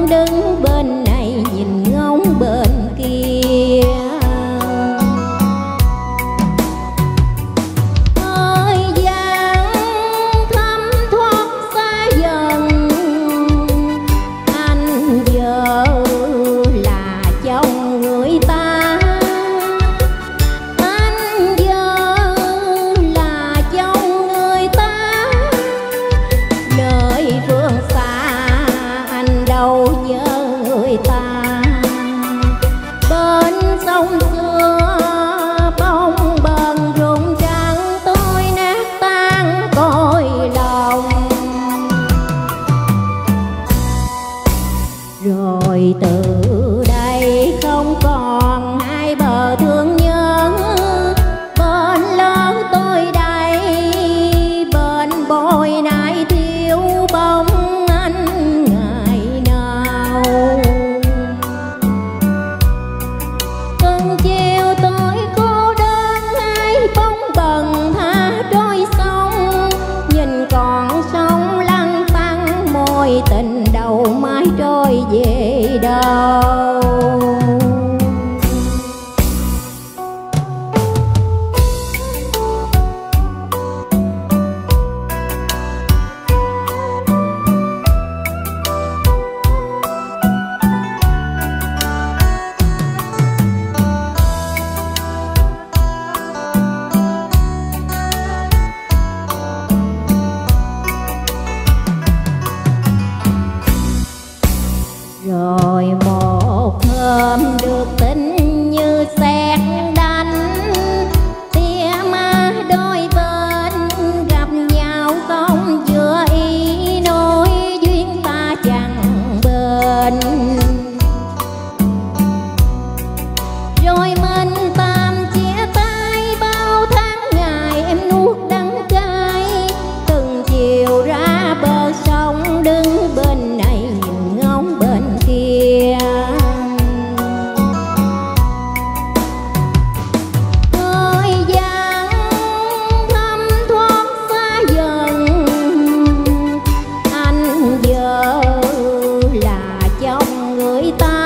đứng bên này nhìn ngóng bên kia. Thời gian thấm thoát xa dần, anh giờ là chồng người ta. Anh giờ là chồng người ta, nơi phương xa anh đâu nhớ người ta. Bên sông xưa bóng bần rụng trắng, tôi nát tan cõi lòng. Rồi từ đây không còn hai bờ thương nhớ, bên lớn tôi đây bên bồi nay thiếu bóng anh ngày nào. Từng chiều tôi cô đơn hai bóng bần tha trôi sông, nhìn còn sông lăn tăn môi tình đầu mãi trôi về đâu. Rồi một hôm được tin như sét đánh, tia ma đôi bên gặp nhau không vừa ý, nối duyên ta chẳng bền. Rồi mình tạm chia tay, bao tháng ngày em nuốt đắng cay. Từng chiều ra bờ sông đứng bên này nhìn ngóng bên kia. Thời gian thấm thoát xa dần, anh giờ là chồng người ta.